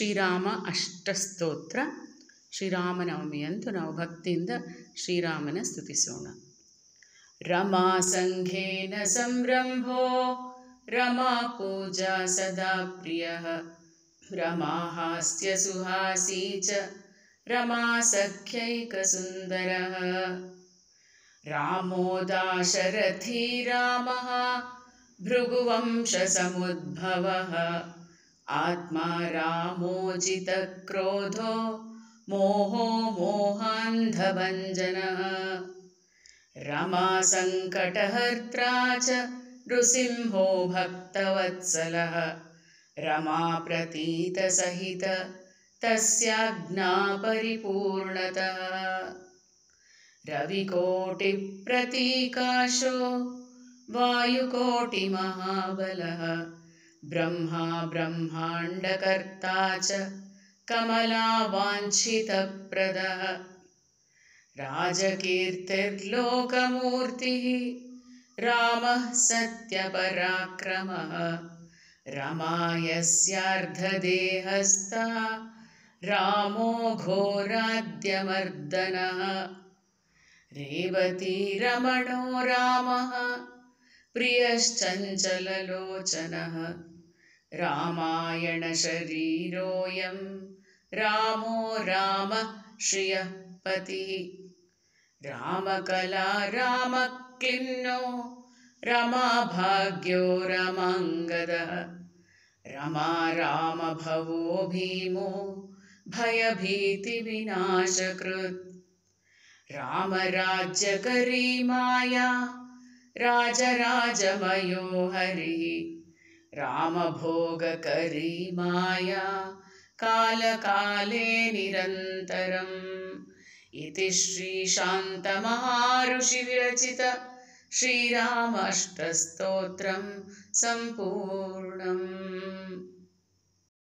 ಶ್ರೀರಾಮ ಅಷ್ಟಸ್ತೋತ್ರ. ಶ್ರೀರಾಮನವಮಿ ಅಂತೂ ನಾವು ಭಕ್ತಿಯಿಂದ ಶ್ರೀರಾಮನ ಸ್ತುತಿಸೋಣ. ರಮಾ ಸಂಘೇನ ಸಂರಂಭೋ ರಮಾ ಪೂಜಾ ಸದಾ ಪ್ರಿಯ ರಮಾ ಹಾಸ್ಯ ಸುಹಾಸೀ ಚ ರಮಾ ಸಖ್ಯೈಕ ಸುಂದರ ರಾಮೋ ದಾಶರಥೀ ರಾಮಃ ಭೃಗುವಂಶ ಸಮುದ್ಭವಃ ಆತ್ಮಾ ರಾಮೋಜಿತ ಕ್ರೋಧೋ ಮೋಹೋ ಮೋಹಾಂಧಭಂಜನಃ रमा संकटहर्त्रा च नृसिंहो भक्तवत्सलः रमा प्रतीतसहित तस्याज्ञा परिपूर्णतः रविकोटिप्रतीकाशो वायुकोटिमहाबलः ब्रह्मा ब्रह्माण्डकर्ता च कमलावाञ्छितप्रदः राजकीर्तिर्लोकमूर्तिः रामः सत्यपराक्रमः रमा यस्यार्धदेहस्था रामो घोराद्यमर्दनः रेवतीरमणो रामः प्रियश्चञ्चललोचनः रामायणशरीरोऽयं रामो रामः श्रियः पतिः रामकला रामक्लिन्नो रमा भाग्यो रमाङ्गदः रमा रामभवो भीमो भयभीतिविनाशकृत् रामराज्यकरी माया राजराजमयो हरिः रामभोगकरी माया कालकाले निरन्तरम् इति श्रीशान्तमहाऋषिविरचित श्रीराम अष्टस्तोत्रं सम्पूर्णम्।